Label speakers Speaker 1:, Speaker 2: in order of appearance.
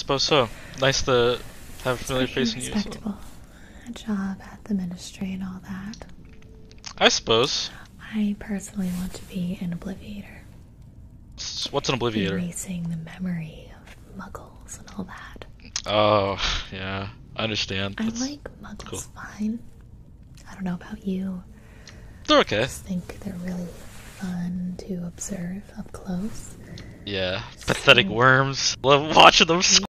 Speaker 1: suppose so. Nice to have a familiar
Speaker 2: Pretty
Speaker 1: face in you. So.
Speaker 2: respectable. A job at the ministry and all that.
Speaker 1: I suppose.
Speaker 2: I personally want to be an obliviator.
Speaker 1: What's an obliviator?
Speaker 2: Erasing the memory of muggles and all that.
Speaker 1: Oh, yeah. I understand.
Speaker 2: I like muggles
Speaker 1: cool.
Speaker 2: fine. I don't know about you.
Speaker 1: They're okay.
Speaker 2: I just think they're really fun to observe up close.
Speaker 1: Yeah. Pathetic worms. Love watching them